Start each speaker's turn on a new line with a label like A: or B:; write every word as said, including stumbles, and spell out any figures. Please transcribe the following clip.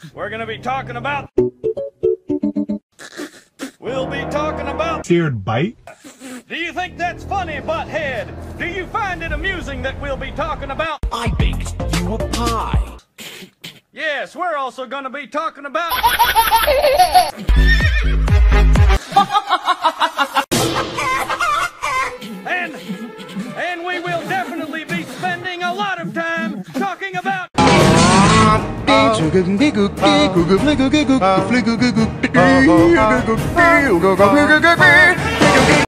A: We're gonna be talking about... We'll be talking about...
B: Seared bite?
A: Do you think that's funny, butthead? Do you find it amusing that we'll be talking about...
C: I baked you a pie.
A: Yes, we're also gonna be talking about... and... And we will definitely be spending a lot of time talking about...